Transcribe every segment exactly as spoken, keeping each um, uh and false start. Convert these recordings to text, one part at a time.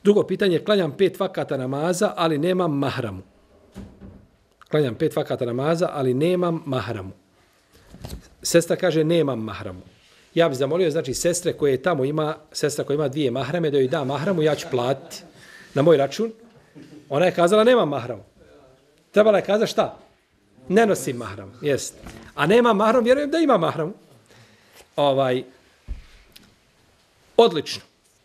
Drugo pitanje, klanjam pet vakata namaza, ali nemam mahramu. Klanjam pet vakata namaza, ali nemam mahramu. Sestra kaže, nemam mahramu. Ja bih zamolio, znači, sestre koje tamo ima, sestra koja ima dvije mahrame, da joj da mahramu, ja ću platiti na moj račun. Ona je kazala, nemam mahramu. Trebala je kazati šta? Ne nosim mahramu, jest. A nema mahram, vjerujem da ima mahramu. Ovaj, odlično.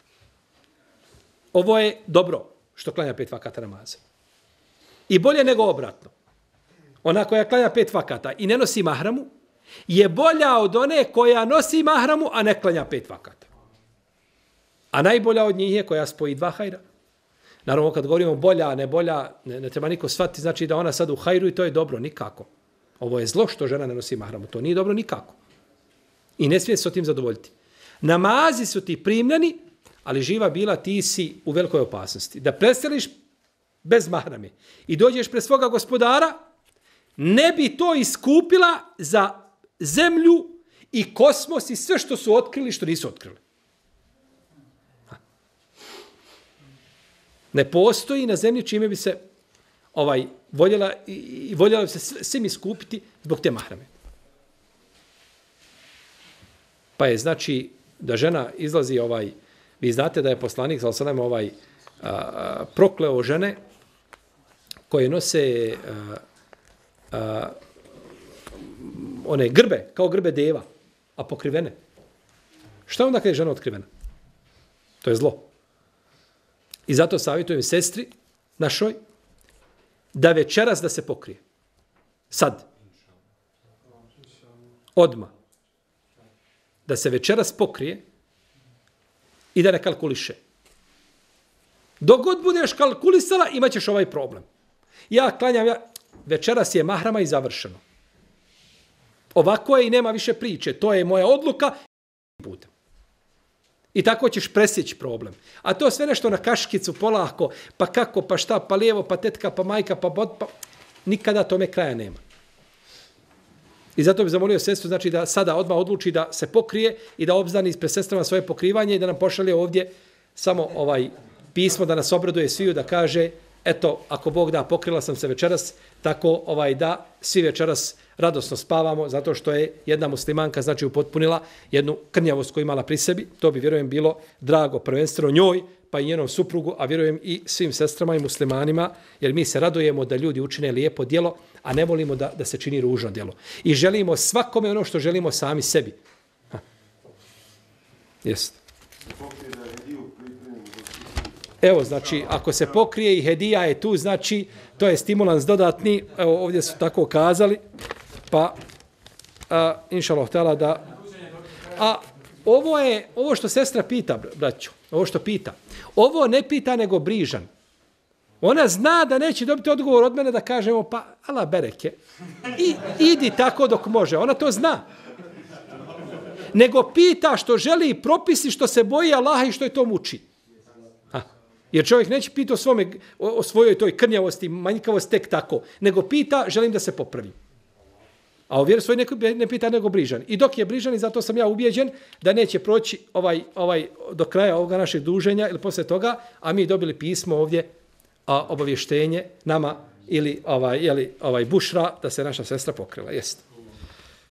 Ovo je dobro što klanja pet vakata namaza. I bolje nego obratno. Ona koja klanja pet vakata i ne nosi mahramu, je bolja od one koja nosi mahramu, a ne klanja pet vakata. A najbolja od njih je koja spoji dva hajra. Naravno, kad govorimo bolja, a ne bolja, ne, ne treba niko shvatiti, znači da ona sad u hajru i to je dobro, nikako. Ovo je zlo što žena ne nosi mahramu, to nije dobro nikako. I ne smije se o tim zadovoljiti. Namazi su ti primljeni, ali živa bila, ti si u velikoj opasnosti. Da preseliš bez mahrame i dođeš pred svoga gospodara, ne bi to iskupila za zemlju i kosmos i sve što su otkrili, što nisu otkrili. Ne postoji na zemlji čime bi se ovaj voljela i voljela bi se svim iskupiti zbog te mahrame. Pa je znači da žena izlazi ovaj, vi znate da je poslanik sallallahu alejhi ve sellem ovaj a, prokleo žene koje nose a, a, one grbe, kao grbe deva, a pokrivene. Šta onda kad je žena otkrivena? To je zlo. I zato savjetujem sestri našoj da večeras da se pokrije. Sad. Odma. Da se večeras pokrije i da ne kalkuliše. Dok god budeš kalkulisala, imat ćeš ovaj problem. Ja klanjam, ja, večeras je mahrama i završeno. Ovako je i nema više priče. To je moja odluka. Putem. I tako ćeš presjeći problem. A to sve nešto na kaškicu, polako, pa kako, pa šta, pa lijevo, pa tetka, pa majka, pa bod, pa... Nikada tome kraja nema. I zato bih zamolio sestru, znači da sada odmah odluči da se pokrije i da obznani ispred sestrama svoje pokrivanje i da nam pošalje ovdje samo ovaj pismo da nas obraduje sviju, da kaže, eto, ako Bog da, pokrila sam se večeras, tako ovaj da svi večeras radosno spavamo, zato što je jedna muslimanka, znači, upotpunila jednu krnjavost koju imala pri sebi. To bi, vjerujem, bilo drago prvenstveno njoj, pa i njenom suprugu, a vjerujem i svim sestrama i muslimanima, jer mi se radujemo da ljudi učine lijepo djelo, a ne volimo da, da se čini ružno djelo. I želimo svakome ono što želimo sami sebi. Ha. Jest. Evo, znači, ako se pokrije i hedija je tu, znači, to je stimulans dodatni, evo, ovdje su tako kazali, pa, a, inša Allah htjela da... A ovo je, ovo što sestra pita, braću, ovo što pita, ovo ne pita nego brižan. Ona zna da neće dobiti odgovor od mene da kažemo, pa, ala bereke, i, idi tako dok može, ona to zna. Nego pita što želi propisi, što se boji Allaha i što je to muči. Jer čovjek neće pita o, svome, o, o svojoj toj krnjavosti, manjkavosti tek tako, nego pita, želim da se popravi. A o vjeru svoj ne, ne pita nego brižan. I dok je brižan, i zato sam ja ubijeđen da neće proći ovaj, ovaj, do kraja ovoga našeg duženja ili posle toga, a mi dobili pismo ovdje, a, obavještenje nama ili ovaj, jeli, ovaj bušra da se naša sestra pokrila. Jeste.